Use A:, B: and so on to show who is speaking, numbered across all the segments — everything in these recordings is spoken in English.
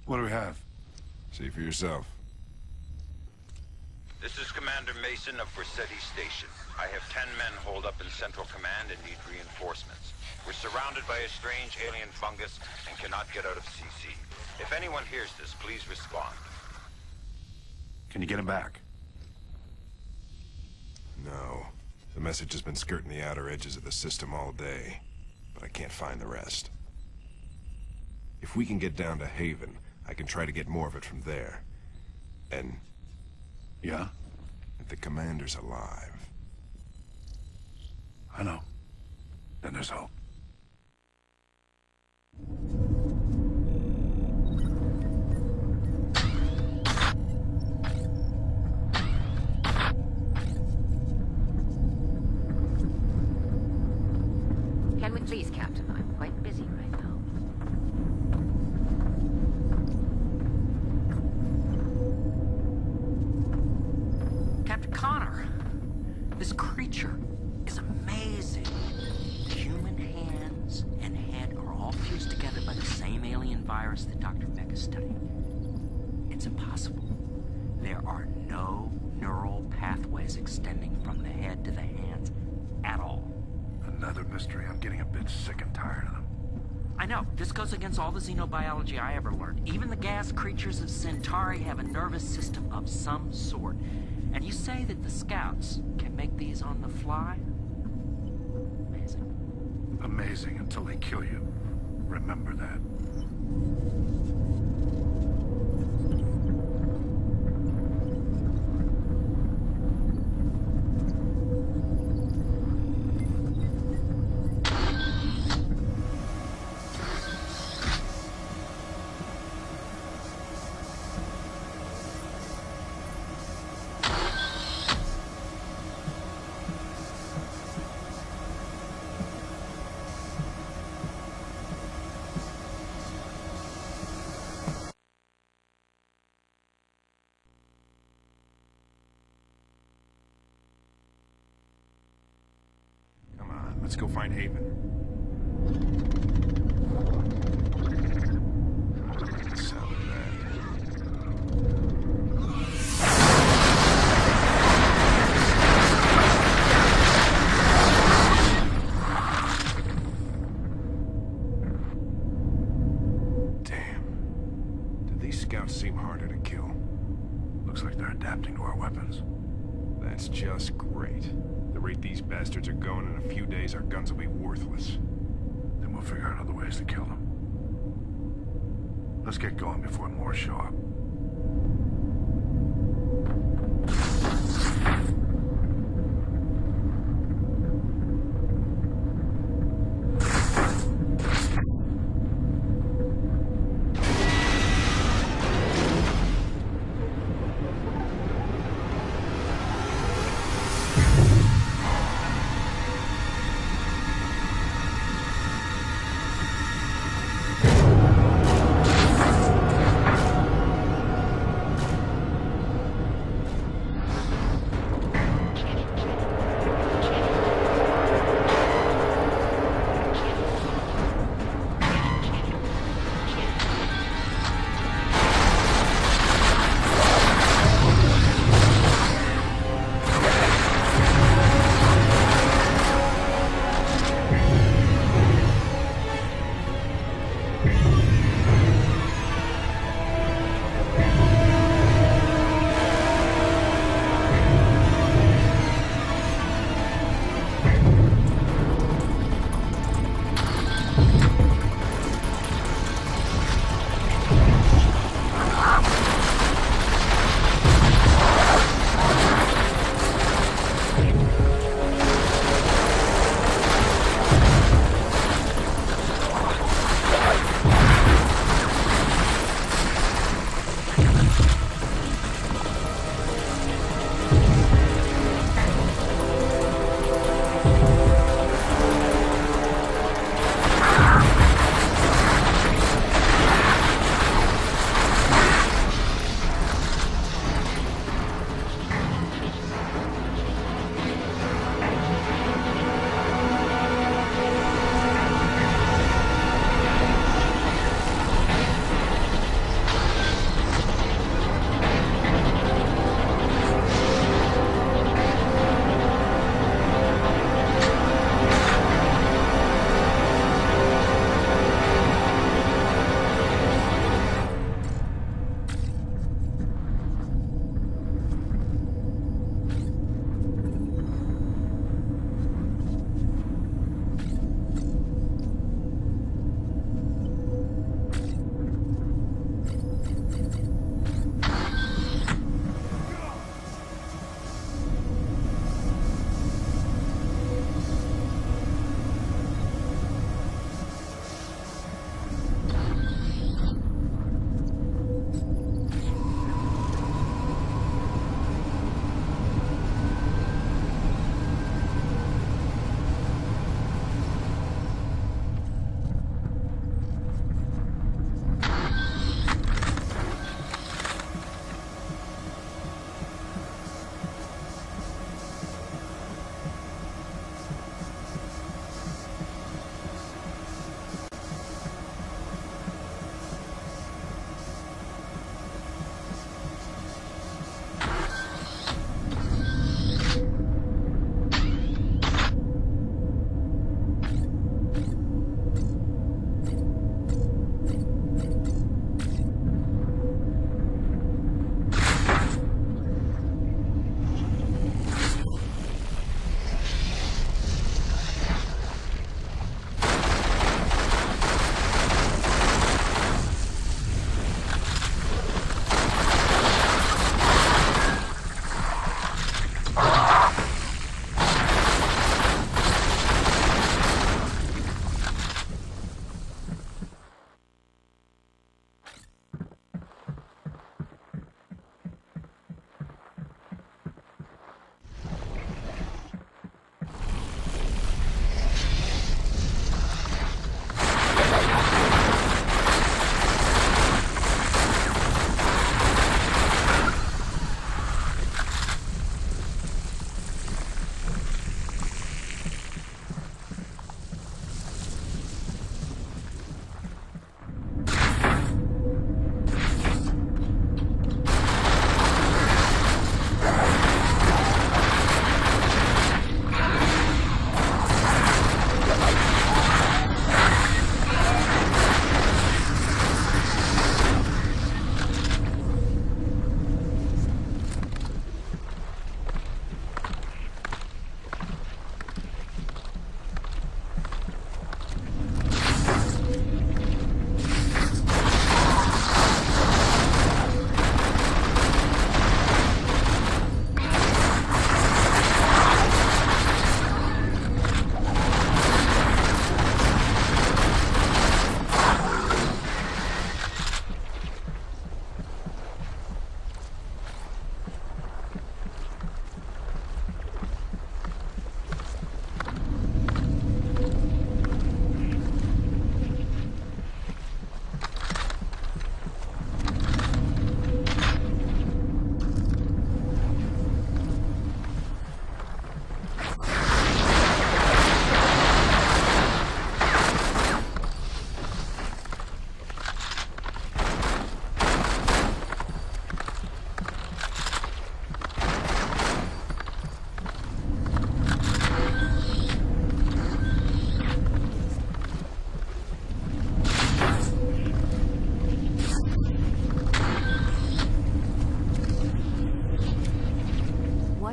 A: What do we have?
B: See for yourself.
C: This is Commander Mason of Braceti Station. I have 10 men holed up in Central Command and need reinforcements. We're surrounded by a strange alien fungus and cannot get out of CC. If anyone hears this, please respond.
A: Can you get him back?
B: No. The message has been skirting the outer edges of the system all day, but I can't find the rest. If we can get down to Haven, I can try to get more of it from there. And...
A: Yeah?
B: if the commander's alive.
A: I know. Then there's hope.
D: Can we please, Captain? I'm quite busy right now.
E: Captain Connor, this creature is amazing. The human hands and head are all fused together by the same alien virus that Dr. Beck is studying. It's impossible. There are no neural pathways extending from the head to the hands at all.
A: Another mystery. I'm getting a bit sick and tired of them.
E: I know. This goes against all the xenobiology I ever learned. Even the gas creatures of Centauri have a nervous system of some sort. And you say that the scouts can make these on the fly? Amazing.
A: Amazing until they kill you. Remember that.
B: Let's go find Haven. The sound of Damn. Do these scouts seem harder to kill?
A: Looks like they're adapting to our weapons.
B: That's just great. The rate these bastards are going, in a few days our guns will be worthless.
A: Then we'll figure out other ways to kill them. Let's get going before more show up.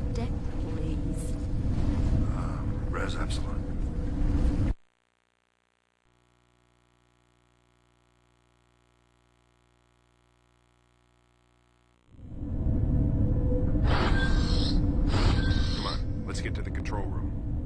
F: on deck, please?
A: Res Epsilon.
B: Come on, let's get to the control room.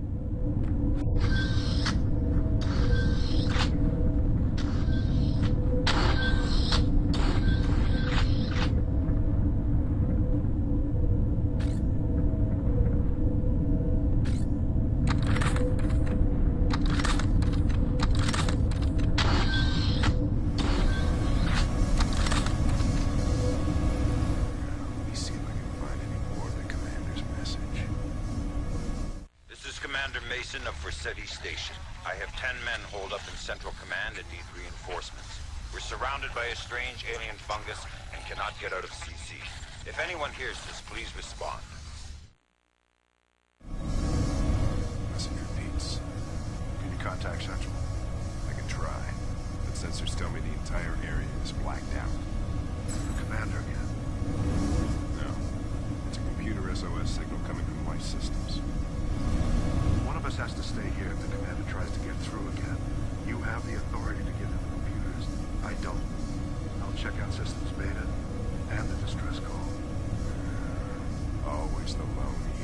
B: Let me see if I can find any more of the commander's message.
C: This is Commander Mason of Vercetti Station. I have 10 men holed up in Central Command and need reinforcements. We're surrounded by a strange alien fungus and cannot get out of CC. If anyone hears this, please respond.
B: Message repeats.
A: Can you contact Central?
B: I can try, but sensors tell me the entire area is blacked out.
A: The commander again.
B: No, it's a computer SOS signal coming from Life Systems.
A: One of us has to stay here if the commander tries to get through again. You have the authority to get into the computers. I don't. I'll check out systems beta and the distress call.
B: Always the lone